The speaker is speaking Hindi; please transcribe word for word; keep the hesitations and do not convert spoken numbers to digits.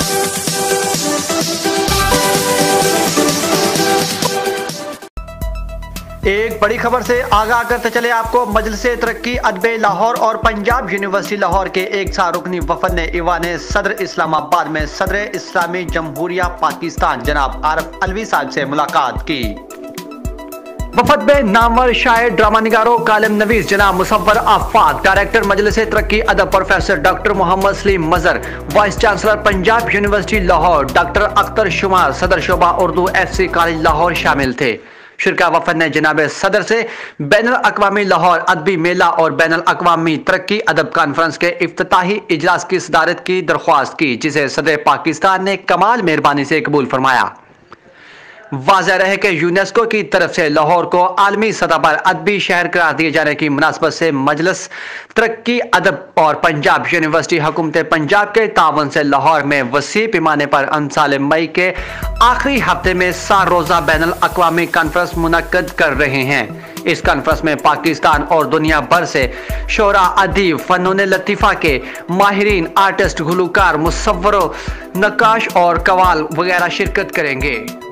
एक बड़ी खबर से आगाह करते चले आपको। मजलिस तरक्की अदब लाहौर और पंजाब यूनिवर्सिटी लाहौर के एक सा रुकनी वफद ने ईवान सदर इस्लामाबाद में सदर इस्लामी जमहूरिया पाकिस्तान जनाब आरिफ अलवी साहब से मुलाकात की। वफद में नामवर शायर, ड्रामा निगारों, कालिम नवीस जनाब मुसव्वर आफाक, director Majlis Taraqqi Adab professor doctor Mohammad Salim Mazhar, vice chancellor Punjab university Lahore doctor Akhtar Shumar, सदर शोबा Urdu F C college Lahore शामिल थे। शिरका वफद ने जनाब सदर से बैनुल अक़वामी लाहौर अदबी मेला और बैनुल अक़वामी तरक्की अदब कॉन्फ्रेंस के इफ्तिताही इजलास की सदारत की दरख्वास्त की, जिसे सदर पाकिस्तान ने कमाल मेहरबानी से कबूल फरमाया। वाज़ेह रहे कि यूनेस्को की तरफ से लाहौर को आलमी सतह पर अदबी शहर करार दिए जाने की मुनासबत से मजलिस तरक्की अदब और पंजाब यूनिवर्सिटी हुकूमत पंजाब के तावन से लाहौर में वसी पैमाने पर अंसाल मई के आखिरी हफ्ते में सात रोज़ा बैनुल अक़वामी कॉन्फ्रेंस मुनक्कद कर रहे हैं। इस कॉन्फ्रेंस में पाकिस्तान और दुनिया भर से शोरा, अदीब, फनून लतीफ़ा के माहिरीन, आर्टिस्ट, गुलकार, मुसव्वरों, नक्काश और कवाल वगैरह शिरकत करेंगे।